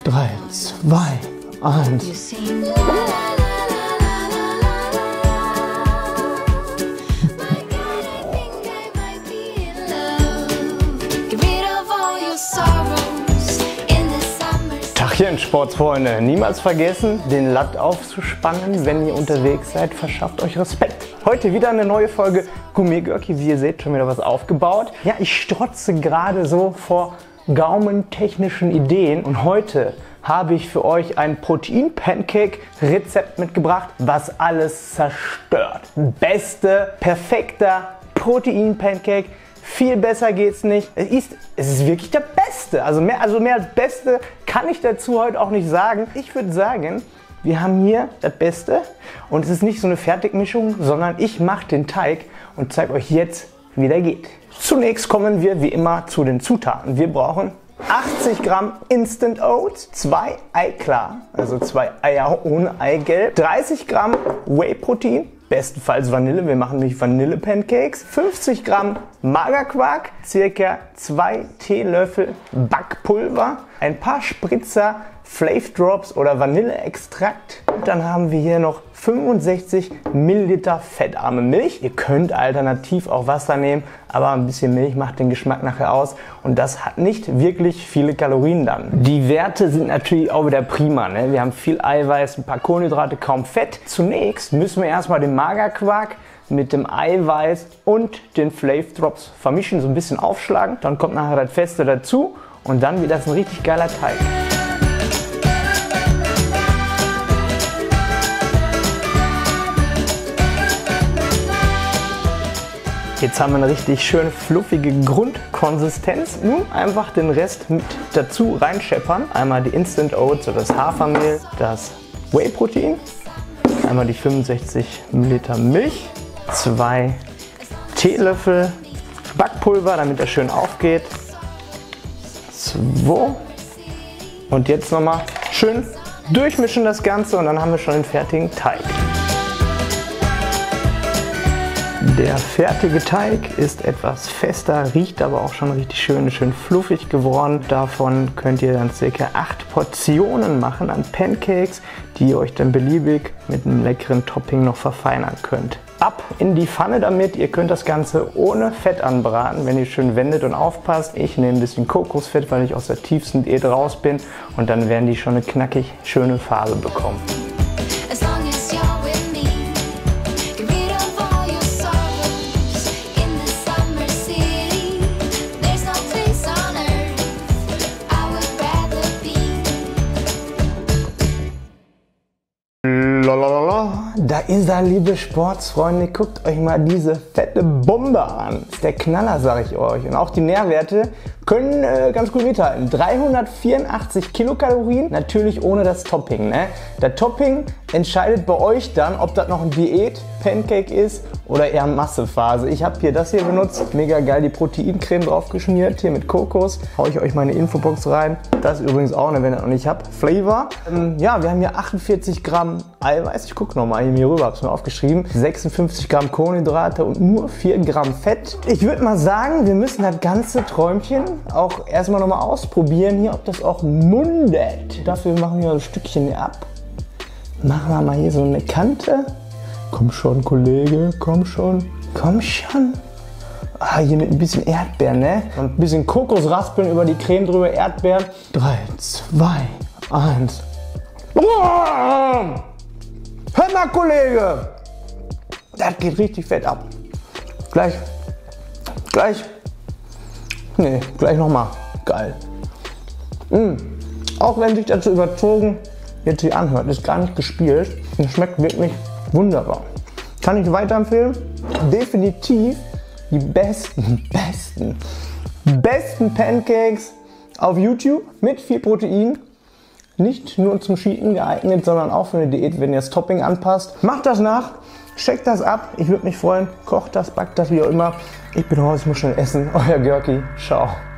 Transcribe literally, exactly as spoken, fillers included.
drei, zwei, eins. Tachchen, Sportsfreunde. Niemals vergessen, den Latt aufzuspannen, wenn ihr unterwegs seid. Verschafft euch Respekt. Heute wieder eine neue Folge Gourmet-Görki. Wie ihr seht, schon wieder was aufgebaut. Ja, ich strotze gerade so vor gaumentechnischen Ideen. Und heute habe ich für euch ein Protein-Pancake-Rezept mitgebracht, was alles zerstört. Beste, perfekter Protein-Pancake. Viel besser geht's nicht. Es ist, es ist wirklich der Beste. Also mehr, also mehr als Beste kann ich dazu heute auch nicht sagen. Ich würde sagen, wir haben hier das Beste und es ist nicht so eine Fertigmischung, sondern ich mache den Teig und zeige euch jetzt, wie der geht. Zunächst kommen wir wie immer zu den Zutaten. Wir brauchen achtzig Gramm Instant Oats, zwei Eiklar, also zwei Eier ohne Eigelb, dreißig Gramm Whey-Protein, bestenfalls Vanille, wir machen nämlich Vanille-Pancakes, fünfzig Gramm Magerquark, circa zwei Teelöffel Backpulver, ein paar Spritzer Flav Drops oder Vanilleextrakt. Und dann haben wir hier noch fünfundsechzig Milliliter fettarme Milch. Ihr könnt alternativ auch Wasser nehmen, aber ein bisschen Milch macht den Geschmack nachher aus. Und das hat nicht wirklich viele Kalorien dann. Die Werte sind natürlich auch wieder prima, ne? Wir haben viel Eiweiß, ein paar Kohlenhydrate, kaum Fett. Zunächst müssen wir erstmal den Magerquark mit dem Eiweiß und den Flav Drops vermischen, so ein bisschen aufschlagen. Dann kommt nachher das Feste dazu und dann wird das ein richtig geiler Teig. Jetzt haben wir eine richtig schön fluffige Grundkonsistenz. Nun einfach den Rest mit dazu reinscheppern. Einmal die Instant Oats oder das Hafermehl, das Whey-Protein, einmal die fünfundsechzig Milliliter Milch, zwei Teelöffel Backpulver, damit das schön aufgeht. zwei. Und jetzt nochmal schön durchmischen das Ganze und dann haben wir schon den fertigen Teig. Der fertige Teig ist etwas fester, riecht aber auch schon richtig schön, schön fluffig geworden. Davon könnt ihr dann ca. acht Portionen machen an Pancakes, die ihr euch dann beliebig mit einem leckeren Topping noch verfeinern könnt. Ab in die Pfanne damit. Ihr könnt das Ganze ohne Fett anbraten, wenn ihr schön wendet und aufpasst. Ich nehme ein bisschen Kokosfett, weil ich aus der tiefsten Diät raus bin, und dann werden die schon eine knackig schöne Farbe bekommen. Da ist er, liebe Sportsfreunde. Guckt euch mal diese fette Bombe an. Das ist der Knaller, sage ich euch. Und auch die Nährwerte können äh, ganz gut mithalten. dreihundertvierundachtzig Kilokalorien, natürlich ohne das Topping. Ne? Der Topping entscheidet bei euch dann, ob das noch ein Diät-Pancake ist oder eher Massephase. Ich habe hier das hier benutzt. Mega geil, die Proteincreme drauf geschmiert, hier mit Kokos. Hau ich euch meine Infobox rein. Das ist übrigens auch, ne, wenn ihr noch nicht habt, Flavor. Ähm, ja, wir haben hier achtundvierzig Gramm Eiweiß. Ich gucke nochmal hier rüber, habe es mir aufgeschrieben. sechsundfünfzig Gramm Kohlenhydrate und nur vier Gramm Fett. Ich würde mal sagen, wir müssen das ganze Träumchen auch erstmal nochmal ausprobieren hier, ob das auch mundet. Dafür machen wir ein Stückchen ab. Machen wir mal hier so eine Kante. Komm schon, Kollege, komm schon. Komm schon. Ah, hier mit ein bisschen Erdbeeren, ne? Und ein bisschen Kokosraspeln über die Creme drüber, Erdbeeren. drei, zwei, eins. Hör mal, Kollege. Das geht richtig fett ab. Gleich. Gleich. Nee, gleich nochmal. Geil. Mm. Auch wenn sich das so überzogen jetzt hier anhört, ist gar nicht gespielt. Es schmeckt wirklich wunderbar. Kann ich weiterempfehlen. Definitiv die besten, besten, besten Pancakes auf YouTube mit viel Protein. Nicht nur zum Cheaten geeignet, sondern auch für eine Diät, wenn ihr das Topping anpasst. Macht das nach, checkt das ab. Ich würde mich freuen. Kocht das, backt das, wie auch immer. Ich bin raus, ich muss schnell essen. Euer Görki. Ciao.